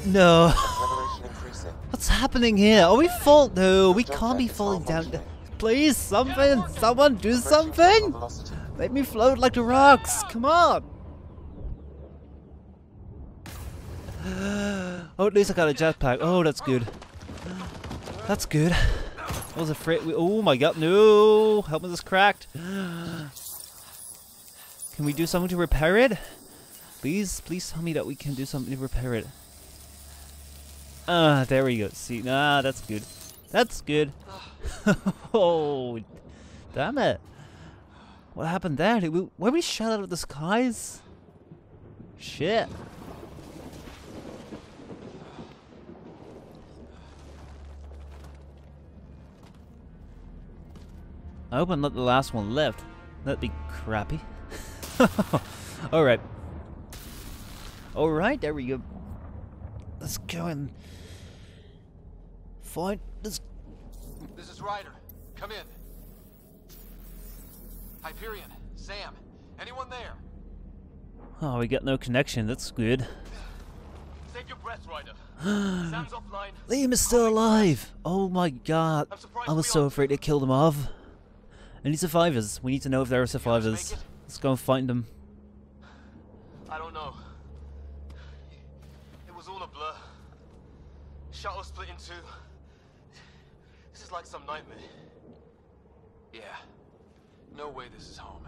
No. Acceleration increasing. What's happening here? Are we fall? No, we can't be falling down. Please, something! Someone do something! Velocity. Make me float like the rocks! Come on! Oh, at least I got a jetpack. Oh, that's good. That's good. I was afraid. Oh my god, no! Helmet is cracked. Can we do something to repair it? Please, please tell me that we can do something to repair it. There we go. See, nah, that's good. That's good. Oh, damn it. What happened there? Were we shot out of the skies? Shit. I hope I'm not the last one left. That'd be crappy. Alright. Alright, there we go. Let's go and find this. This is Ryder. Come in. Hyperion, Sam, anyone there? Oh, we got no connection. That's good. Save your breath, Ryder. Sam's offline. Liam is still alive. Oh my god. I was so afraid they killed him off. Any survivors? We need to know if there are survivors. Let's go and find them. I don't know. It was all a blur. Shuttle split in two. This is like some nightmare. Yeah. No way this is home.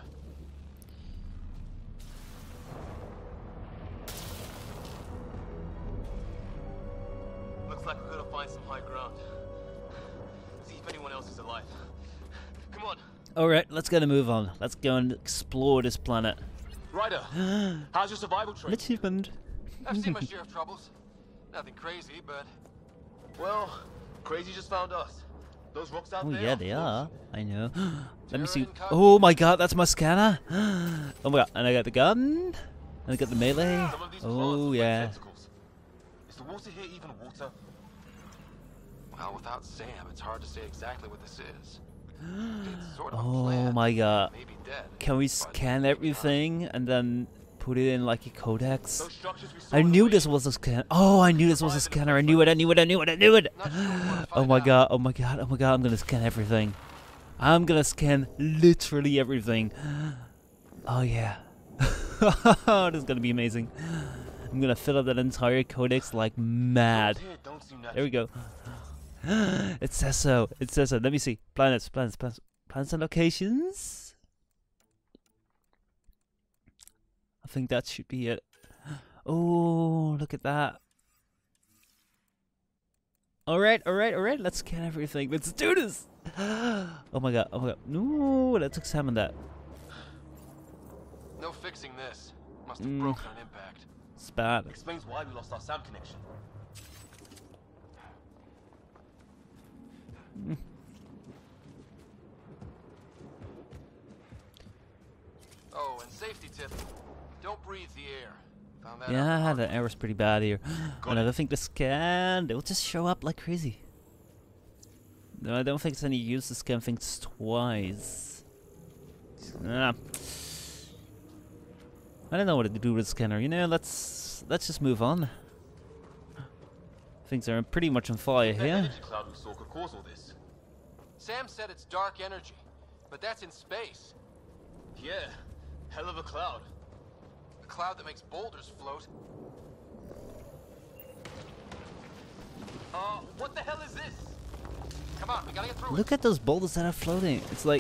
Looks like we're gonna find some high ground. See if anyone else is alive. Come on. Alright, let's get a move on. Let's go and explore this planet. Ryder, how's your survival An training? achievement. I've seen my share of troubles. Nothing crazy, but... Well, crazy just found us. Those rocks out Oh there... yeah, they are. I know. Let me see. Oh my god, that's my scanner. Oh my god, and I got the gun. And I got the melee. Oh yeah. Is the water here even water? Well, without Sam, it's hard to say exactly what this is. It's sort of a Oh plant, my god. maybe dead, Can we but scan maybe everything and then put it in like a not. codex? Those structures we saw I in the knew way- this was a scanner. Oh, I knew this was a scanner. I knew it. I knew it. I knew it. I knew it. Not sure we wanna Oh find my out. god. Oh my god. Oh my god. I'm gonna scan everything. I'm gonna scan literally everything. Oh yeah. This is gonna be amazing. I'm gonna fill up that entire codex like mad. Those here don't seem There we go. It says so. It says so. Let me see. Planets and locations. I think that should be it. Oh, look at that. Alright. Let's scan everything. Let's do this. Oh my god. No, let's examine that. No fixing this. Must have broken on impact. It's bad. Explains why we lost our Sam connection. Oh, and safety tip. Don't breathe the air. Found that out Yeah, hard. the error's pretty bad here. Got And I it. don't think the scan, they'll just show up like crazy. No, I don't think it's any use to scan things twice. Ah. I don't know what to do with the scanner. You know, let's just move on. Things are pretty much on fire That here. energy cloud we saw could cause all this. Sam said it's dark energy, but that's in space. Yeah, hell of a cloud. A cloud that makes boulders float. What the hell is this? Come on, we gotta get through Look at those boulders that are floating. It's like,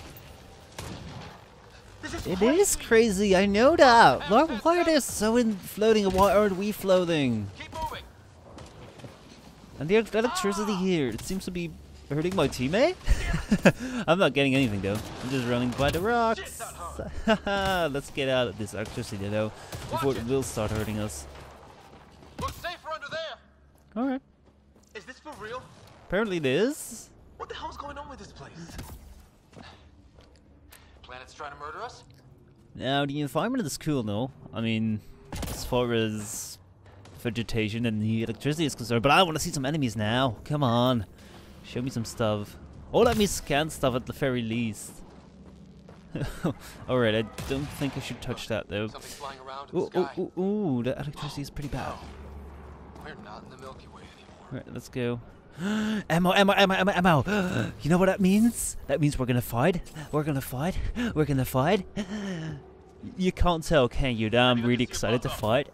it. This it is crazy. I know that. Why are they so floating and why aren't we floating? Keep moving. And the electricity here, it seems to be hurting my teammate? I'm not getting anything though. I'm just running by the rocks. Let's get out of this electricity though, before it will start hurting us. Looks safer under there. Alright. Is this for real? Apparently it is. What the hell's going on with this place? Planet's trying to murder us? Now the environment is cool though. I mean, as far as vegetation and the electricity is concerned, but I want to see some enemies now. Come on. Show me some stuff. Or let me scan stuff at the very least. Alright, I don't think I should touch that though. Something flying around in Ooh, the sky. ooh, ooh, ooh, the electricity is pretty bad. We're not in the Milky Way anymore. Alright, let's go. Ammo, ammo, ammo, ammo, ammo! You know what that means? That means we're gonna fight. We're gonna fight. We're gonna fight. You can't tell, can you? That I'm really excited to fight.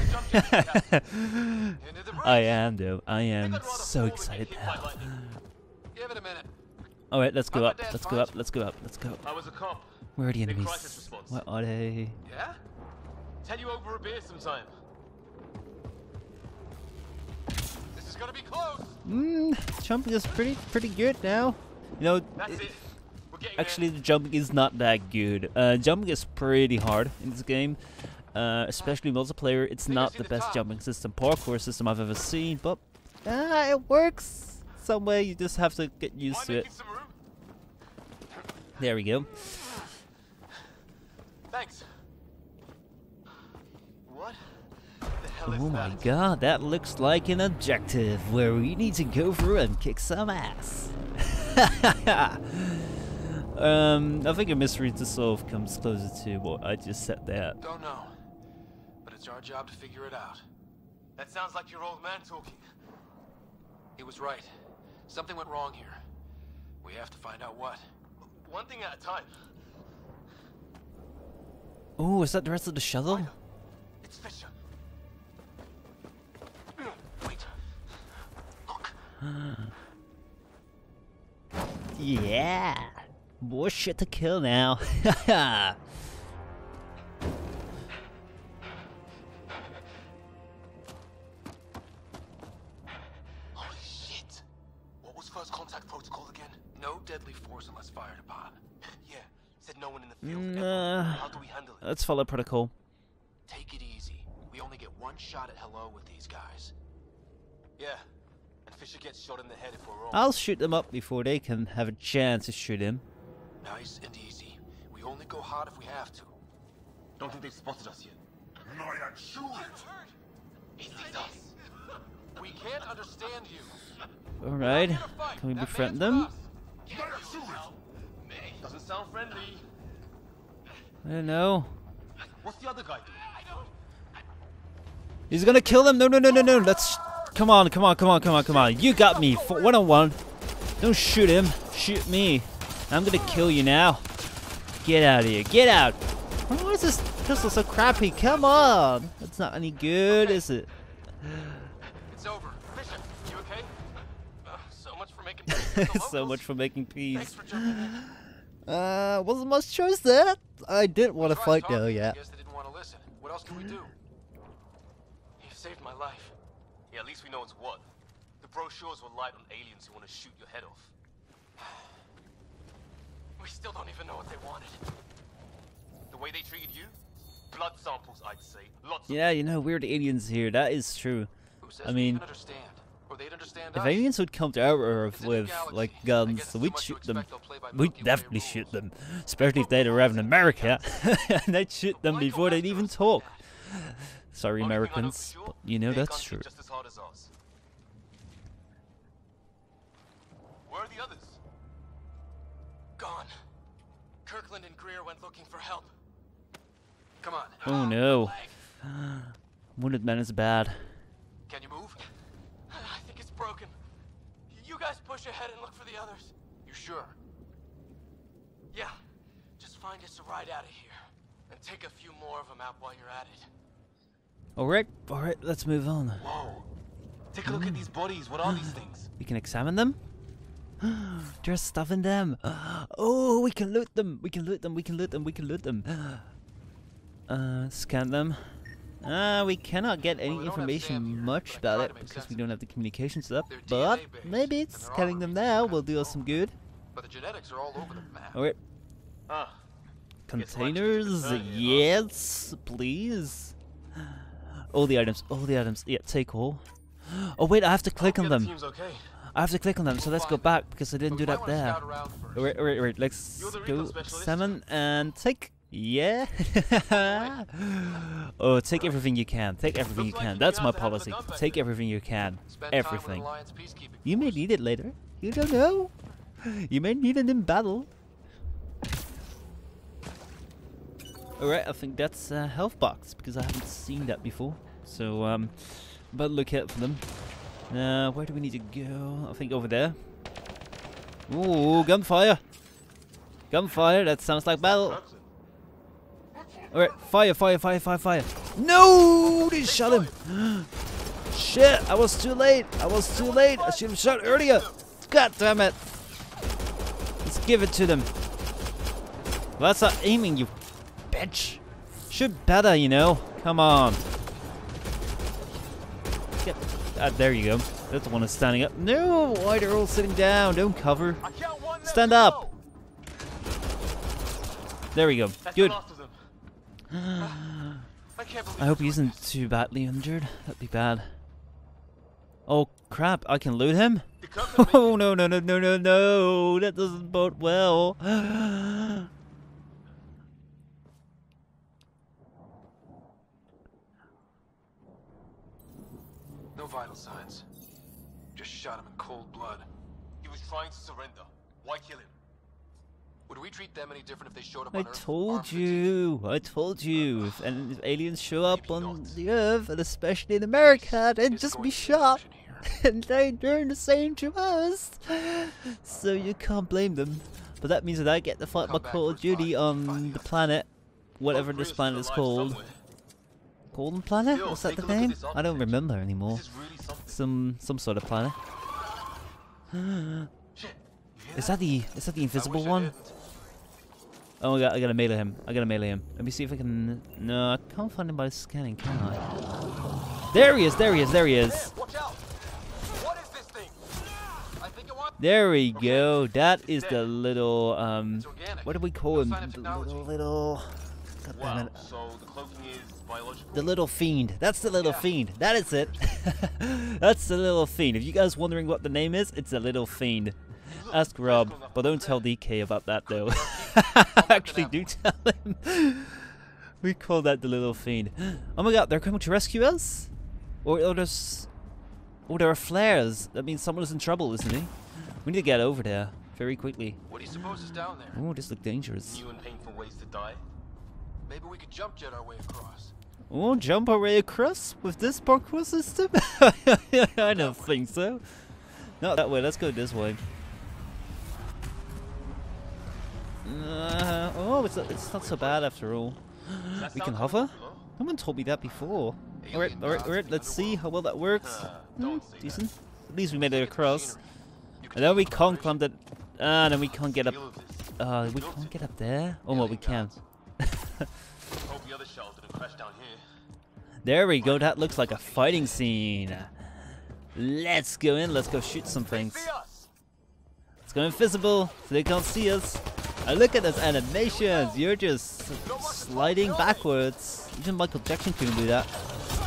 I am, though. I am so excited now. Give it a minute. Alright, let's go up. Let's go up. Let's go up. Let's go. I was a cop. Where are the In enemies? crisis response. Where are they? Yeah? Tell you over a beer sometime. This is gonna be close. Jumping is pretty good now. You know, That's it. We're getting actually the jumping is not that good. Jumping is pretty hard in this game. Especially multiplayer. It's not the best jumping system, parkour system I've ever seen, but it works. Some way you just have to get used to it. some room? There we go. Thanks. What the hell is Oh my that? god, that looks like an objective where we need to go through and kick some ass. I think a mystery to solve comes closer to what I just said there. Don't know. But it's our job to figure it out. That sounds like your old man talking. He was right. Something went wrong here. We have to find out what. One thing at a time. Oh, is that the rest of the shuttle? It's Fisher. Wait. Look. Yeah! More shit to kill now. Holy shit. What was first contact protocol again? No deadly force unless fired upon. Yeah. Said no one in the field. Nah. How do we handle it? Let's follow protocol. Take it easy. We only get one shot at hello with these guys. Yeah. And Fisher gets shot in the head if we're wrong. I'll shoot them up before they can have a chance to shoot him. Nice and easy. We only go hard if we have to. Don't think they've spotted us yet. He sees us. We can't understand you. Alright, We're not here to fight. can we That befriend man's them? with us. Doesn't sound friendly. I don't know. What's the other guy doing? He's gonna kill them. No, no, no, no, no. Let's. Come on, come on, come on, come on, come on. You got me. One-on-one. Don't shoot him. Shoot me. I'm gonna kill you now. Get out of here. Get out. Why is this pistol so crappy? Come on. That's not any good, is it? It's over. Fisher, you okay? So much for making peace with the So locals. much for making Thanks peace. for jumping in. Wasn't much choice there. I didn't want to Tried fight talking, though, yeah. I guess they didn't want to listen. What else can we do? You've saved my life. Yeah, at least we know it's what. The brochures were light on aliens who want to shoot your head off. We still don't even know what they wanted. The way they treated you? Blood samples, I'd say. Lots Yeah, you know, weird aliens here. That is true. Who says I we mean, even understand? Or they'd understand if us? aliens would come to our Earth It's a new with, galaxy. like, I guess guns, it's so too we'd much to shoot them. expect they'll play by We'd Milky Way definitely rules. shoot them. Especially if they'd arrive in America. And they'd shoot them before they'd even talk. Sorry, Only thing I know for Americans. sure, But you know their that's guns hit true. just as hard as ours. Where are the others? Gone. Kirkland and Greer went looking for help. Come on. Oh no. Leg. Wounded man is bad. Can you move? I think it's broken. You guys push ahead and look for the others. You sure? Yeah. Just find us a ride out of here. And take a few more of them out while you're at it. Alright, let's move on. Whoa. Take a look at these bodies. What are these things? We can examine them? There's stuff in them. Oh, we can loot them. We can loot them. We can loot them. We can loot them. Scan them. We cannot get any Well, we don't have information Sam here, much but I about tried it to make because sense we of don't it. have the communications up. They're But DNA based, maybe and it's their scanning them armory's now kind will of do us some good. But the genetics are all over the map. Alright, Ah. containers. Yes, please. All the items. All the items. Yeah, take all. Oh wait, I have to click on The other them. team's okay. I have to click on them, so let's go back because I didn't do that there. Right. Alright, let's You're the go recon specialist. 7 and take. Yeah. Oh, take everything you can. Take everything you Looks like can. you That's got my to have the policy. gun back Take there. everything you can. Spend time with Everything. Alliance peacekeeping You may force. need it later. You don't know. You may need it in battle. Alright, I think that's a health box because I haven't seen that before. So, But look out for them. Now, where do we need to go? I think over there. Ooh, gunfire! Gunfire, that sounds like battle. Alright, fire, fire, fire, fire, fire. No! They shot him! Shit, I was too late. I was too late. I should have shot earlier. God damn it. Let's give it to them. Well, that's not aiming, you bitch. Shoot better, you know. Come on. Get. There you go. That's the one that's standing up. No, why they're all sitting down? Don't cover. Stand up. There we go. Good. I hope he isn't too badly injured. That'd be bad. Oh crap, I can loot him? Oh no, no, no, no, no, no. That doesn't bode well. No vital signs. Just shot him in cold blood. He was trying to surrender. Why kill him? Would we treat them any different if they showed up I on Earth? told you. I told you. If aliens show up on the Earth, and especially in America, then just be shot. And they're doing the same to us. So you can't blame them. But that means that I get to fight my Call of Duty on the planet, whatever this planet is called. Golden Planet? What's that the name? I don't remember anymore. Some sort of planet. Is that the invisible one? Oh my god, I gotta melee him. I gotta melee him. Let me see if I can. No, I can't find him by scanning, can I? There he is, there he is, there he is. There we go. That is the little what do we call him? The little God damn it. So the cloaking is biological? The little fiend. That's the little fiend. That is it. That's the little fiend. If you guys wondering what the name is, it's a little fiend. Ask Rob, but don't tell DK about that though. Actually, do tell him. We call that the little fiend. Oh my god, they're coming to rescue us? Or there are flares. That means someone is in trouble, isn't he? We need to get over there very quickly. What do you suppose is down there? Oh, this looks dangerous. New and painful ways to die. Maybe we could jump jet our way across. Oh, jump our way across with this parkour system? I don't think so. Not that way. Let's go this way. Oh, it's not so bad after all. We can hover? No one told me that before. Alright, let's see how well that works. Decent. At least we made it across. And then we can't climb that. Then we can't get up. We can't get up there? Oh, well, we can. There we go, that looks like a fighting scene. Let's go in, let's go shoot some things. Let's go invisible so they can't see us. And look at those animations, you're just sliding backwards. Even Michael Jackson couldn't do that.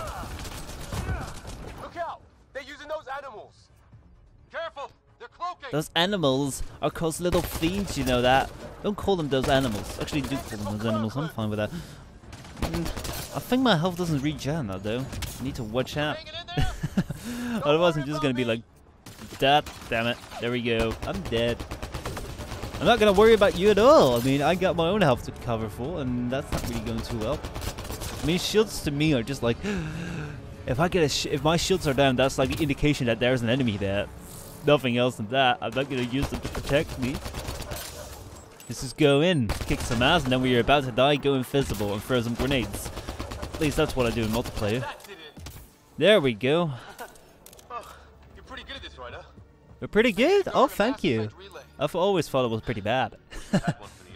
Look out! They're using those animals! Careful! They're cloaking! Those animals are called little fiends, you know that. Don't call them those animals. Actually, do call them those animals, I'm fine with that. I think my health doesn't regen that though. I need to watch out. Otherwise I'm just gonna be like that. Damn it. There we go. I'm dead. I'm not gonna worry about you at all. I mean, I got my own health to cover for, and that's not really going too well. I mean, shields to me are just like, if my shields are down, that's like the indication that there's an enemy there. Nothing else than that. I'm not gonna use them to protect me. Let's just go in, kick some ass, and then when you're about to die, go invisible and throw some grenades. At least that's what I do in multiplayer. There we go. You're pretty good at this, right? We're pretty good? Oh, thank you. I've always thought it was pretty bad. I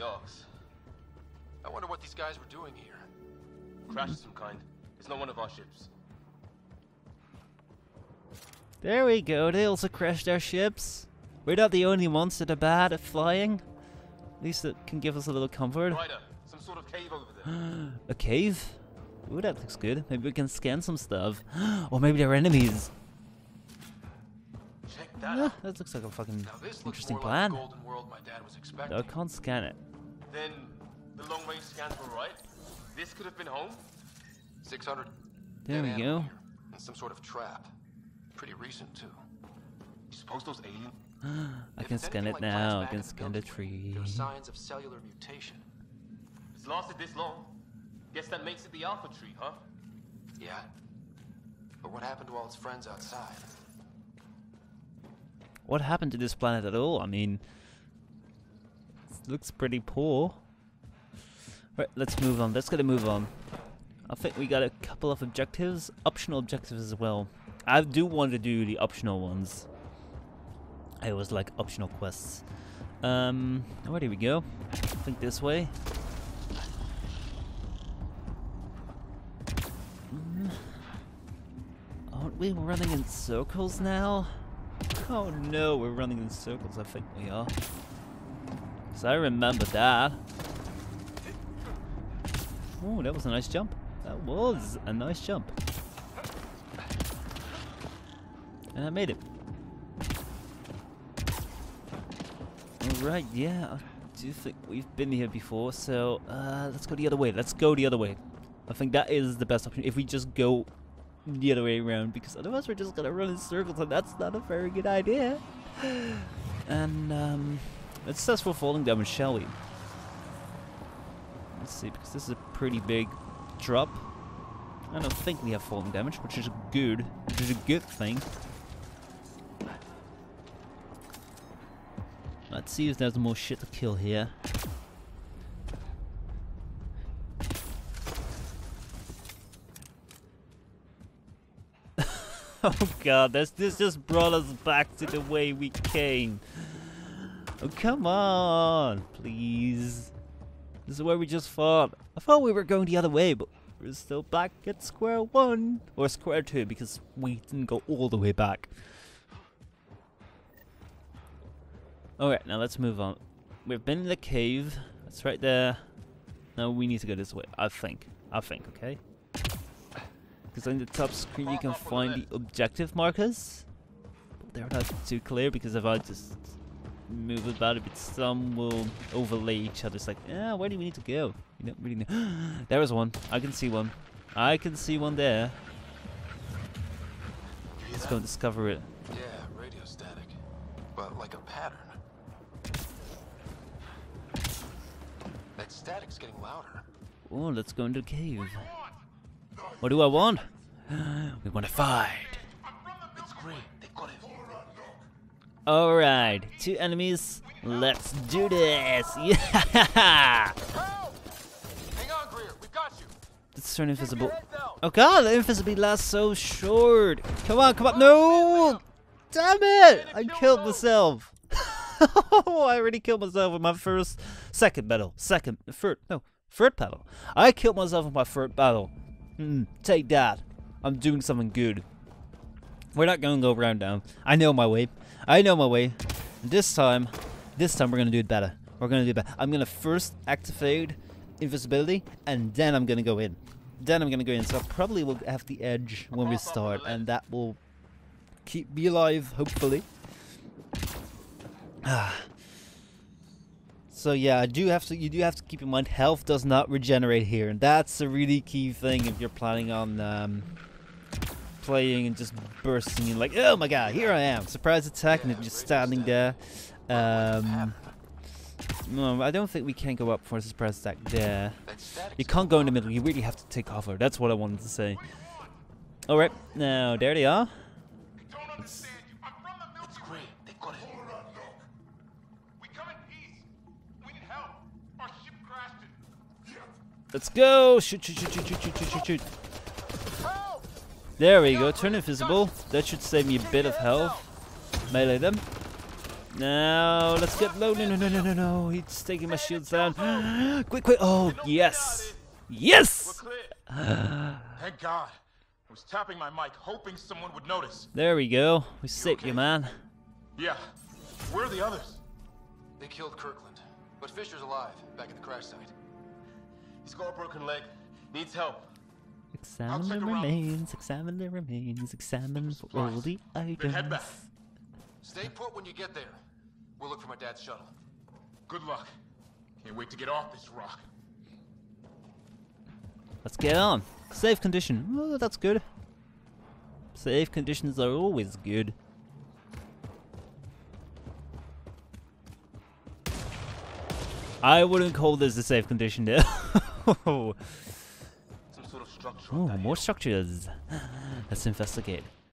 wonder what these guys were doing here. Crash of some kind. It's not one of our ships. There we go. They also crashed our ships. We're not the only ones that are bad at flying. At least it can give us a little comfort. Ryder, some sort of cave over there. A cave? Ooh, that looks good. Maybe we can scan some stuff. Or maybe they're enemies. Check that out. That looks like a fucking This interesting looks more plan. like the golden world my dad was expecting. I can't scan it. Then the long range scans were right. This could have been home. 600. There we go. And some sort of trap. Pretty recent too. You suppose those aliens? I can scan it now. I can scan the tree. There are signs of cellular mutation. It's lasted this long. Guess that makes it the alpha tree, huh? Yeah. But what happened to all its friends outside? What happened to this planet at all? I mean, it looks pretty poor. Right, let's move on. Let's get a move on. I think we got a couple of objectives, optional objectives as well. I do want to do the optional ones. I always like optional quests. Where do we go? I think this way. Aren't we running in circles now? Oh no, we're running in circles, I think we are. So I remember that. Oh, that was a nice jump. That was a nice jump. And I made it. Alright, yeah, I do think we've been here before, so let's go the other way. Let's go the other way. I think that is the best option if we just go the other way around, because otherwise we're just gonna run in circles, and that's not a very good idea. And let's test for falling damage, shall we? Let's see, because this is a pretty big drop. I don't think we have falling damage, which is good. Which is a good thing. Let's see if there's more shit to kill here. Oh god, this just brought us back to the way we came. Oh come on, please. This is where we just fought. I thought we were going the other way, but we're still back at square one. Or square two, because we didn't go all the way back. Alright, now let's move on. We've been in the cave. That's right there. Now we need to go this way, I think. Okay? Because on the top screen you can find the objective markers. But they're not too clear, because if I just move about a bit, some will overlay each other. It's like, yeah, where do we need to go? You don't really know. There is one. I can see one. I can see one there. Let's go and discover it. Yeah, radio static. But like a pattern. That static's getting louder. Oh, let's go into the cave. What do I want? We want to fight. It's great. They got it. Alright, 2 enemies. Let's do this. Yeah! Hang on, Greer. We got you. Let's turn invisible. Oh god, the invisibility lasts so short. Come on, come on. No! Damn it! I killed myself. Oh, I already killed myself with my second battle. Third battle. I killed myself with my third battle. Take that. I'm doing something good. We're not going to go around down. I know my way. This time we're going to do it better. I'm going to first activate invisibility, and then I'm going to go in. So I probably will have the edge when we start, and that will keep me alive, hopefully. So yeah, you do have to keep in mind, health does not regenerate here, and that's a really key thing if you're planning on playing and just bursting in like, oh my god, here I am, surprise attack, and then just standing there. No, I don't think we can go up for a surprise attack there. You can't go in the middle, you really have to take cover. That's what I wanted to say. Alright, now there they are. It's great. They got it. We come in peace. We need help. Our ship crashed it. Let's go! Shoot. There we go, turn invisible. That should save me a bit of health. Melee them. Now, let's get low. No. He's taking my shields down. Quick. Oh, yes. Yes! Thank God. I was tapping my mic, hoping someone would notice. There we go. We saved you, man. Yeah. Where are the others? They killed Kirkland, but Fisher's alive, back at the crash site. He's got a broken leg. Needs help. Examine the remains, examine for all the Then head back. items. Stay put when you get there. We'll look for my dad's shuttle. Good luck. Can't wait to get off this rock. Let's get on. Safe condition. Oh, that's good. Safe conditions are always good. I wouldn't call this a safe condition there. Some sort of structure. Oh, more structures. Let's investigate.